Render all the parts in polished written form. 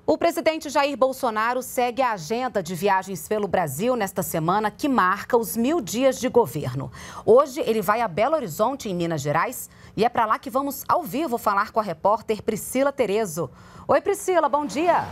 O presidente Jair Bolsonaro segue a agenda de viagens pelo Brasil nesta semana, que marca os 1000 dias de governo. Hoje ele vai a Belo Horizonte, em Minas Gerais, e é para lá que vamos ao vivo falar com a repórter Priscila Terezo. Oi, Priscila, bom dia.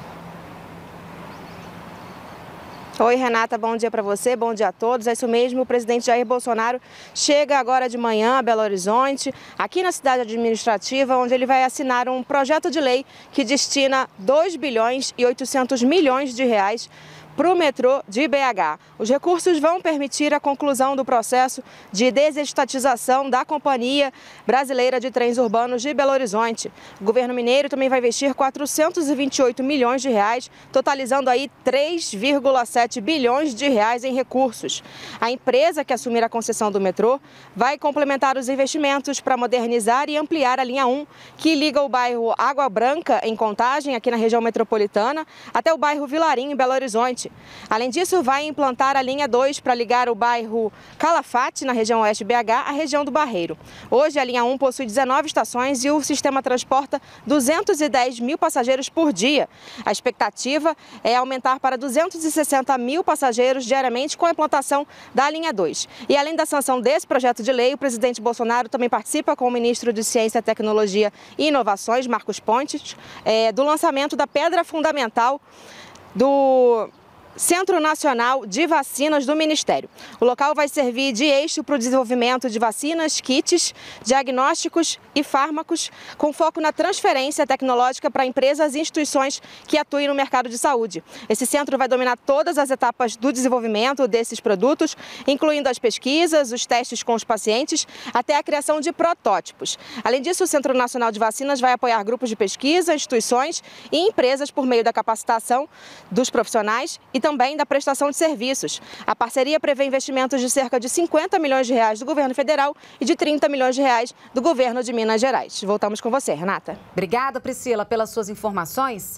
Oi, Renata, bom dia para você, bom dia a todos. É isso mesmo, o presidente Jair Bolsonaro chega agora de manhã a Belo Horizonte, aqui na cidade administrativa, onde ele vai assinar um projeto de lei que destina 2 bilhões e 800 milhões de reais para o metrô de BH. Os recursos vão permitir a conclusão do processo de desestatização da Companhia Brasileira de Trens Urbanos de Belo Horizonte. O governo mineiro também vai investir 428 milhões de reais, totalizando aí 3,7 bilhões de reais em recursos. A empresa que assumir a concessão do metrô vai complementar os investimentos para modernizar e ampliar a linha 1, que liga o bairro Água Branca, em Contagem, aqui na região metropolitana, até o bairro Vilarinho, em Belo Horizonte. Além disso, vai implantar a linha 2 para ligar o bairro Calafate, na região oeste BH, à região do Barreiro. Hoje, a linha 1 possui 19 estações e o sistema transporta 210 mil passageiros por dia. A expectativa é aumentar para 260 mil passageiros diariamente com a implantação da linha 2. E além da sanção desse projeto de lei, o presidente Bolsonaro também participa com o ministro de Ciência, Tecnologia e Inovações, Marcos Pontes, do lançamento da pedra fundamental do Centro Nacional de Vacinas do Ministério. O local vai servir de eixo para o desenvolvimento de vacinas, kits, diagnósticos e fármacos, com foco na transferência tecnológica para empresas e instituições que atuem no mercado de saúde. Esse centro vai dominar todas as etapas do desenvolvimento desses produtos, incluindo as pesquisas, os testes com os pacientes, até a criação de protótipos. Além disso, o Centro Nacional de Vacinas vai apoiar grupos de pesquisa, instituições e empresas por meio da capacitação dos profissionais e também da prestação de serviços. A parceria prevê investimentos de cerca de 50 milhões de reais do governo federal e de 30 milhões de reais do governo de Minas Gerais. Voltamos com você, Renata. Obrigada, Priscila, pelas suas informações.